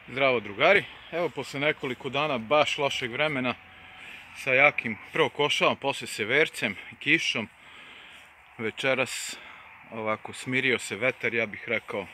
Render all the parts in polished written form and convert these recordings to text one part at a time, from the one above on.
Zdravo drugari, evo posle nekoliko dana baš lošeg vremena sa jakim prvo košavom, posle severcem i kišom, večeras ovako smirio se vetar, ja bih rekao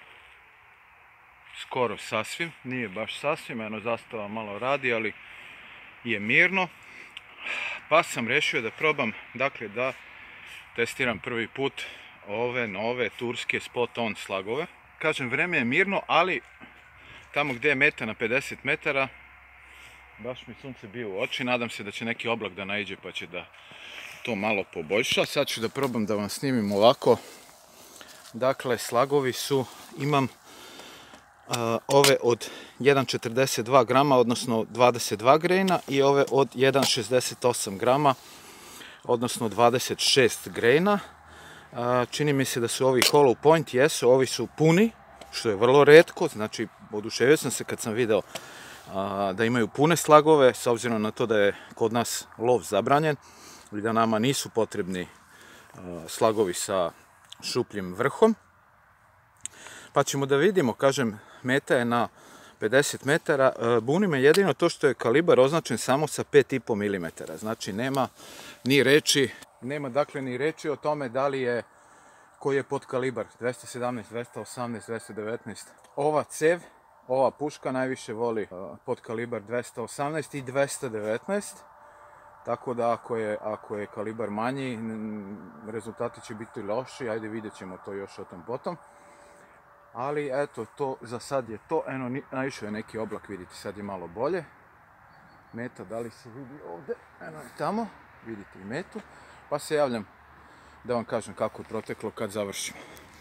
skoro sasvim, nije baš sasvim, eno zastava malo radi, ali je mirno, pa sam rešio da probam, dakle da testiram prvi put ove nove turske spot on slagove. Kažem, vreme je mirno, ali tamo gdje je meta na 50 metara, baš mi sunce bije u oči, nadam se da će neki oblak da naiđe pa će da to malo poboljša. Sad ću da probam da vam snimim ovako. Dakle, slagovi su, imam ove od 1,42 grama, odnosno 22 grejna, i ove od 1,68 grama, odnosno 26 grejna. Čini mi se da su ovi hollow point, jesu, ovi su puni, što je vrlo retko, znači oduševio sam se kad sam video da imaju pune slagove, s obzirom na to da je kod nas lov zabranjen i da nama nisu potrebni slagovi sa šupljim vrhom. Pa ćemo da vidimo, kažem, meta je na 50 metara, buni me jedino to što je kalibar označen samo sa 5,5 mm, znači nema ni reči, dakle ni reči o tome da li je, koji je podkalibar, 217, 218, 219. Ova cev, ova puška najviše voli podkalibar 218 i 219, tako da ako je kalibar manji, rezultati će biti loši, ajde vidjet ćemo to još o tom potom. Ali eto, to za sad je to, eno, naišao je neki oblak, vidite, sad je malo bolje. Meta, da li se vidi ovdje, eno je tamo, vidite i metu, pa se javljam da vam kažem kako je proteklo kad završimo.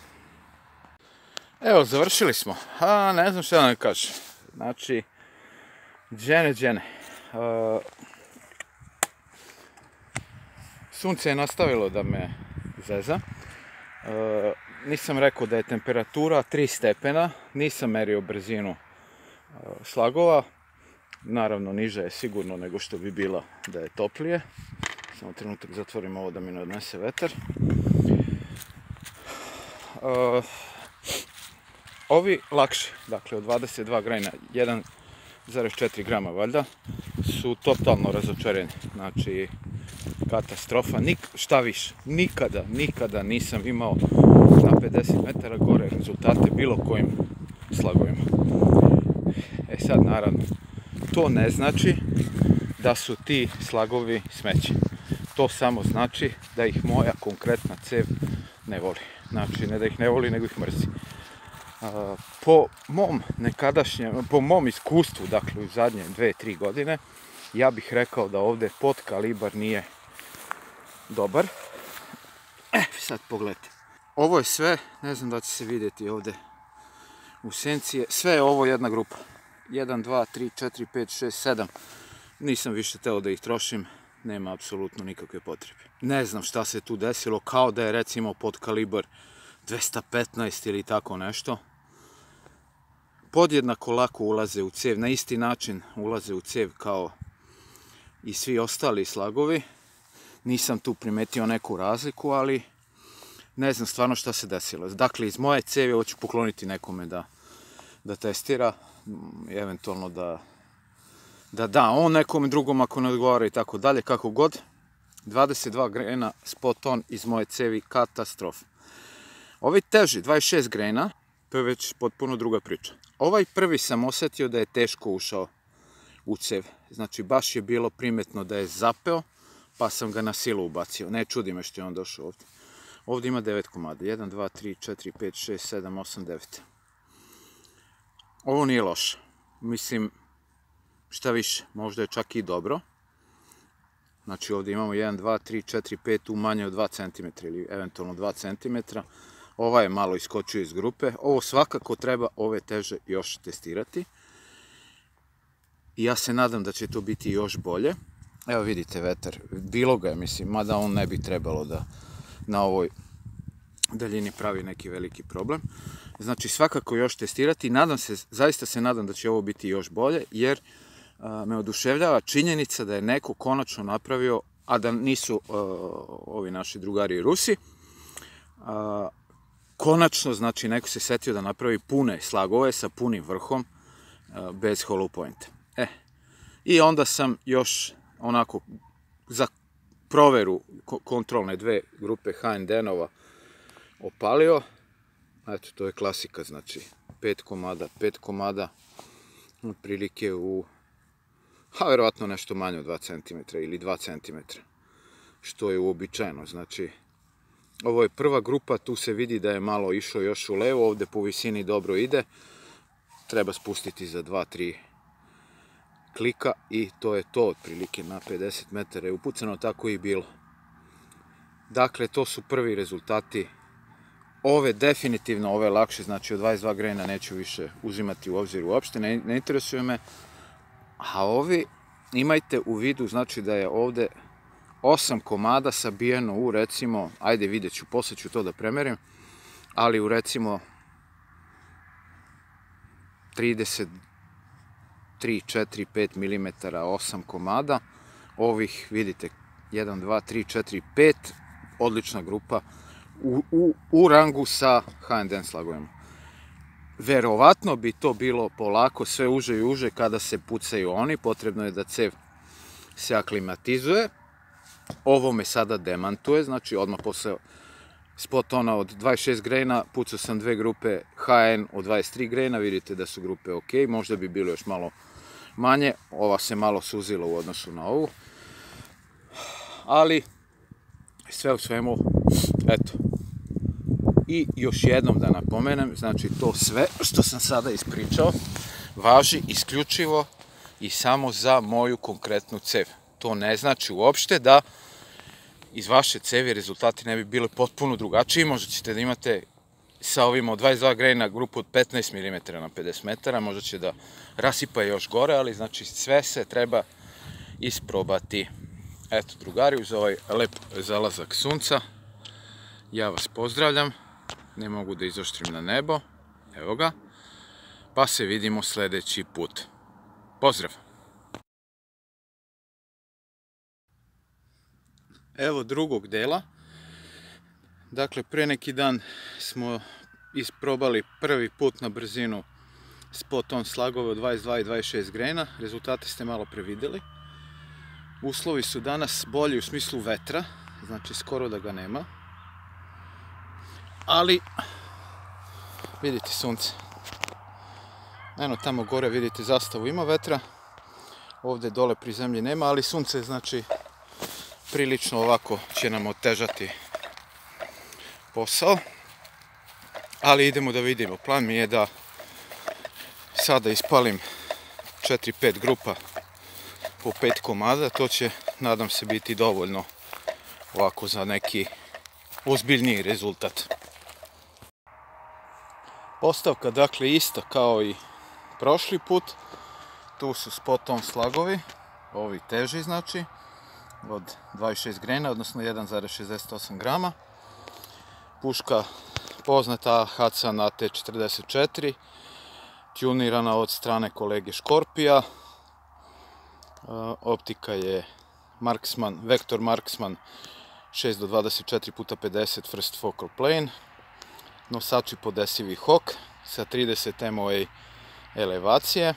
Evo, završili smo, ne znam šta da ne kažem, znači, džene. Sunce je nastavilo da me zeza. Nisam rekao da je temperatura 3 stepena, nisam merio brzinu slagova, naravno niža je sigurno nego što bi bila da je toplije. Samo trenutak zatvorim ovo da mi ne odnese vetar. Ovi lakši, dakle od 22 grejna, 1,4 grama valjda, su totalno razočareni, znači katastrofa, šta više, nikada nisam imao na 50 metara gore rezultate bilo kojim slagovima. E sad, naravno, to ne znači da su ti slagovi smeće. To samo znači da ih moja konkretna cev ne voli. Znači, ne da ih ne voli, nego ih mrzi. Po mom iskustvu, dakle u zadnje 2-3 godine, ja bih rekao da ovdje podkalibar nije dobar. Sad pogledajte. Ovo je sve, ne znam da će se vidjeti ovdje u senci, sve je ovo jedna grupa. 1, 2, 3, 4, 5, 6, 7. Nisam više teo da ih trošim, nema apsolutno nikakve potrebe. Ne znam šta se tu desilo, kao da je recimo podkalibar 215 ili tako nešto. Podjednako lako ulaze u cev, na isti način ulaze u cev kao i svi ostali slagovi. Nisam tu primetio neku razliku, ali ne znam stvarno šta se desilo. Dakle, iz moje cevi ovo ću pokloniti nekome da testira, eventualno da da on nekome drugom ako ne odgovara i tako dalje, kako god. 22 grejna spot on iz moje cevi, katastrofa. Ovi teži, 26 grejna, to je već potpuno druga priča. Ovaj prvi sam osjetio da je teško ušao u cev, znači baš je bilo primetno da je zapeo, pa sam ga na silu ubacio. Ne čudi me što je on došao ovdje. Ovdje ima 9 komada. 1, 2, 3, 4, 5, 6, 7, 8, 9. Ovo nije loše. Mislim, šta više, možda je čak i dobro. Znači ovdje imamo 1, 2, 3, 4, 5 u manje od 2 cm ili eventualno 2 cm. Ova je malo iskočio iz grupe. Ovo svakako treba ove teže još testirati. I ja se nadam da će to biti još bolje. Evo vidite vetar, bilo ga je, mislim, mada on ne bi trebalo da na ovoj daljini pravi neki veliki problem. Znači svakako još testirati, zaista se nadam da će ovo biti još bolje, jer me oduševljava činjenica da je neko konačno napravio, a da nisu ovi naši drugari Rusi, konačno, znači, neko se setio da napravi pune slagove sa punim vrhom, bez hollow point. I onda sam još onako za proveru kontrolne dve grupe H&N-ova opalio. Eto, to je klasika, znači 5 komada, otprilike verovatno nešto manje od 2 cm ili 2 cm, što je uobičajeno. Znači, ovo je prva grupa, tu se vidi da je malo išao još u levo, ovde po visini dobro ide, treba spustiti za 2-3 klika i to je to, otprilike na 50 metara je upucano, tako i bilo. Dakle, to su prvi rezultati. Definitivno ove lakše, znači od 22 grena neću više uzimati u obzir uopšte, ne interesuje me. A ovi, imajte u vidu, znači da je ovde 8 komada sabijeno u recimo, ajde vidjet ću, posle ću to da premerim, ali u recimo 33, 4, 5 mm 8 komada. Ovih, vidite, 1, 2, 3, 4, 5, odlična grupa u rangu sa H&N slagovima. Verovatno bi to bilo polako, sve uže i uže kada se pucaju oni, potrebno je da cev se aklimatizuje. Ovo me sada demantuje, znači odmah posle spot-ona od 26 grena pucao sam dve grupe HN od 23 grena, vidite da su grupe ok, možda bi bilo još malo manje, ova se malo suzila u odnosu na ovu, ali sve u svemu, eto. I još jednom da napomenem, znači to sve što sam sada ispričao važi isključivo i samo za moju konkretnu cev. To ne znači uopšte da iz vaše cevi rezultati ne bi bili potpuno drugačiji. Možda ćete da imate sa ovim od 22 grena grupu od 15 mm na 50 metara, možda će da rasipa još gore, ali znači sve se treba isprobati. Eto, drugari, uz ovaj lep zalazak sunca, ja vas pozdravljam, ne mogu da izoštrim na nebo, evo ga, pa se vidimo sledeći put. Pozdrav! Evo drugog dela. Dakle, pre neki dan smo isprobali prvi put na brzinu spot-on slagove od 22 i 26 grena. Rezultate ste malo prevideli. Uslovi su danas bolji u smislu vetra, znači skoro da ga nema. Ali, vidite sunce. Eno tamo gore vidite zastavu, ima vetra. Ovde dole pri zemlji nema, ali sunce znači prilično ovako će nam otežati posao. Ali idemo da vidimo. Plan mi je da sada ispalim 4-5 grupa po 5 komada. To će, nadam se, biti dovoljno ovako za neki ozbiljniji rezultat. Postavka dakle ista kao i prošli put. Tu su spot-on slagovi, ovi teži znači, od 26 grena, odnosno 1,68 grama. Puška poznata Hatsan AT44, tunirana od strane kolege Škorpija. Optika je Marksman, Vektor Marksman 6x24x50 first focal plane. Nosači podesivi HOK sa 30 MOA elevacije.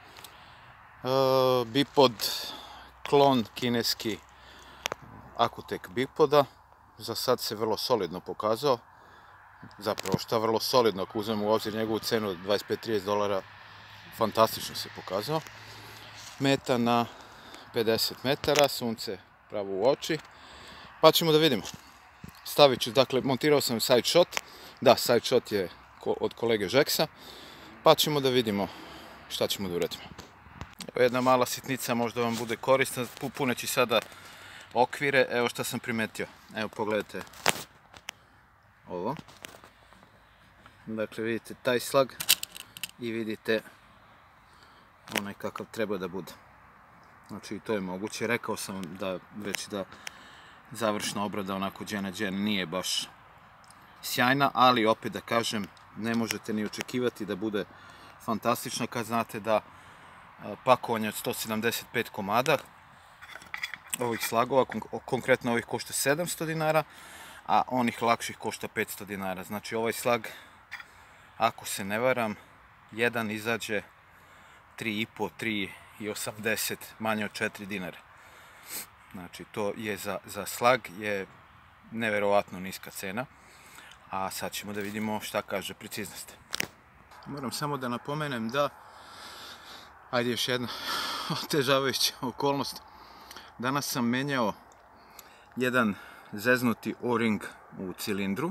Bipod, klon kineski Accutek bipoda. Za sad se vrlo solidno pokazao. Zapravo šta vrlo solidno, ako uzmemo u obzir njegovu cenu od 25-30 dolara, fantastično se pokazao. Meta na 50 metara, sunce pravo u oči. Pa ćemo da vidimo. Stavit ću, dakle, montirao sam side shot. Da, side shot je od kolege Žeksa. Pa ćemo da vidimo šta ćemo da uradimo. Evo jedna mala sitnica, možda vam bude korisna. Puneći sada okvire, evo šta sam primetio. Evo pogledajte ovo. Dakle, vidite taj slag i vidite onaj kakav treba da bude. Znači, to je moguće. Rekao sam da već da završna obrada onako džen na džen nije baš sjajna, ali opet da kažem, ne možete ni očekivati da bude fantastična kad znate da pakovanje od 175 komada ovih slagova, konkretno ovih košta 700 dinara, a onih lakših košta 500 dinara. Znači ovaj slag, ako se ne varam, jedan izađe 3,5, 3,80, manje od 4 dinara. Znači to je za slag je nevjerovatno niska cena. A sad ćemo da vidimo šta kaže preciznost. Moram samo da napomenem da, ajde još jedna otežavajuća okolnost. Danas sam menjao jedan zeznuti O-ring u cilindru.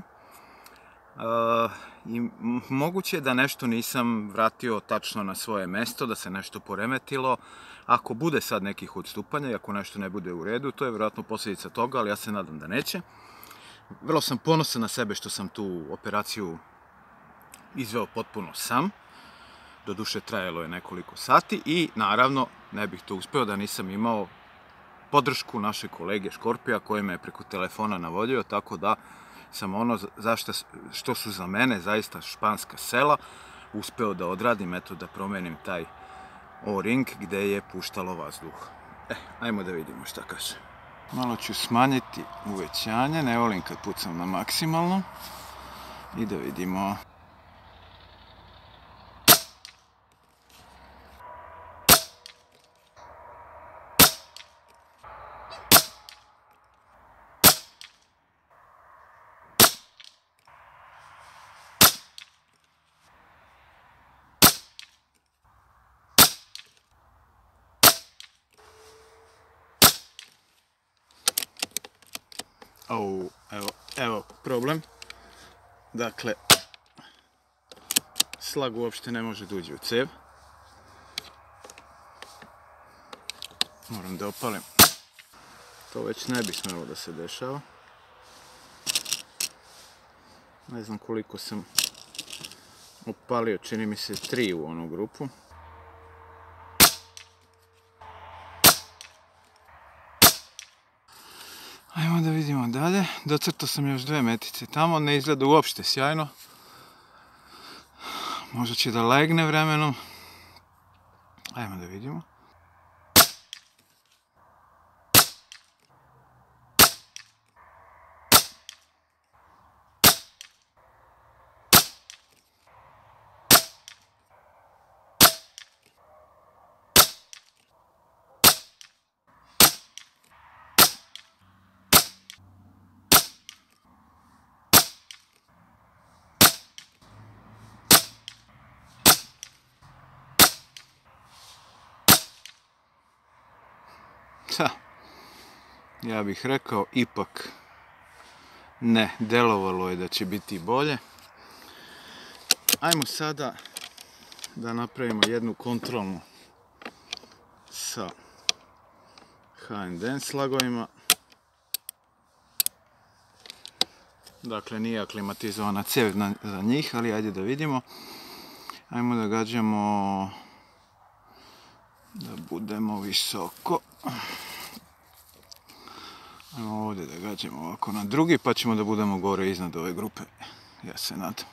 I moguće je da nešto nisam vratio tačno na svoje mesto, da se nešto poremetilo. Ako bude sad nekih odstupanja i ako nešto ne bude u redu, to je vjerojatno posljedica toga, ali ja se nadam da neće. Vrlo sam ponosan na sebe što sam tu operaciju izveo potpuno sam. Doduše trajalo je nekoliko sati i naravno ne bih to uspeo da nisam imao podršku našeg kolege Škorpija koji me je preko telefona navodio, tako da sam ono što su za mene zaista španska sela uspeo da odradim, eto da promenim taj O-ring gdje je puštalo vazduh. Ajmo da vidimo šta kaže. Malo ću smanjiti uvećanje, ne volim kad pucam na maksimalno. I da vidimo. Evo problem. Dakle, slag uopšte ne može da uđe u cev. Moram da opalim. To već ne bi smelo da se dešava. Ne znam koliko sam opalio, čini mi se 3 u onu grupu. Ajmo da vidimo dalje. Docrtao sam još 2 metice tamo, ne izgleda uopšte sjajno. Možda će da legne vremenom. Ajmo da vidimo. Ja bih rekao ipak ne, delovalo je da će biti bolje. Ajmo sada da napravimo jednu kontrolnu sa H&N slagovima. Dakle, nije aklimatizovana cev za njih, ali ajde da vidimo. Ajmo da gađamo da budemo visoko. Ajmo ovdje da gađamo ovako na drugi, pa ćemo da budemo gore iznad ove grupe. Ja se nadam.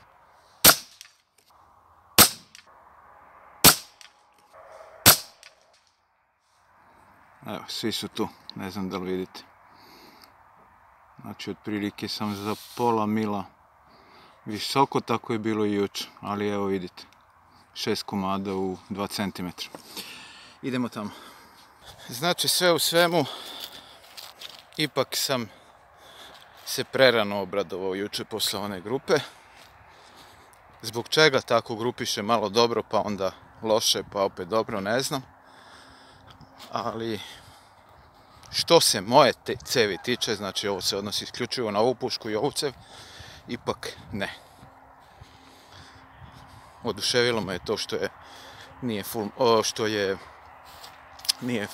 Evo, svi su tu, ne znam da li vidite. Znači, otprilike sam za pola mila visoko, tako je bilo i jučer. Ali evo vidite, 6 komada u 2 cm. Idemo tamo. Znači, sve u svemu, ipak sam se prerano obradovao juče posle one grupe. Zbog čega tako grupiše malo dobro, pa onda loše, pa opet dobro, ne znam. Ali što se moje cevi tiče, znači ovo se odnosi isključivo na ovu pušku i ovu cev, ipak ne. Oduševilo me je to što je nije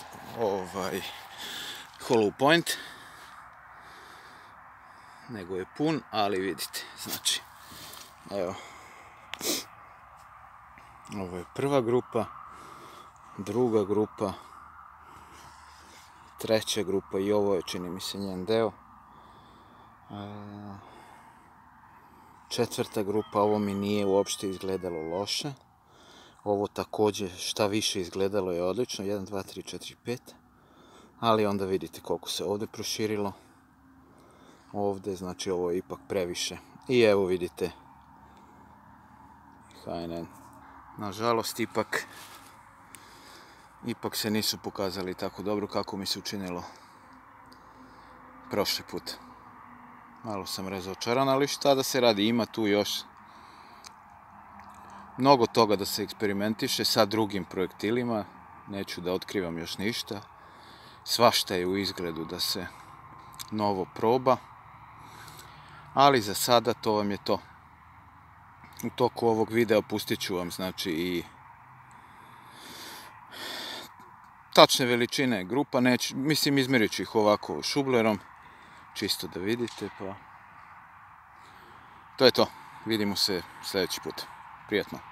hollow point, nego je pun, ali vidite, znači, evo, ovo je prva grupa, druga grupa, treća grupa i ovo je, čini mi se, njen deo. Četvrta grupa, ovo mi nije uopšte izgledalo loše. Ovo također šta više izgledalo je odlično, 1, 2, 3, 4, 5. Ali onda vidite koliko se ovdje proširilo. Ovdje, znači ovo je ipak previše. I evo vidite H&N. Nažalost, ipak ipak se nisu pokazali tako dobro kako mi se učinilo prošli put. Malo sam razočaran, ali šta da se radi, ima tu još mnogo toga da se eksperimentiše sa drugim projektilima. Neću da otkrivam još ništa. Svašta je u izgledu da se novo proba. Ali za sada to vam je to. U toku ovog videa pustit ću vam znači i tačne veličine grupa. Mislim izmjerit ću ih ovako šublerom. Čisto da vidite, pa to je to. Vidimo se sljedeći put. Prijetno.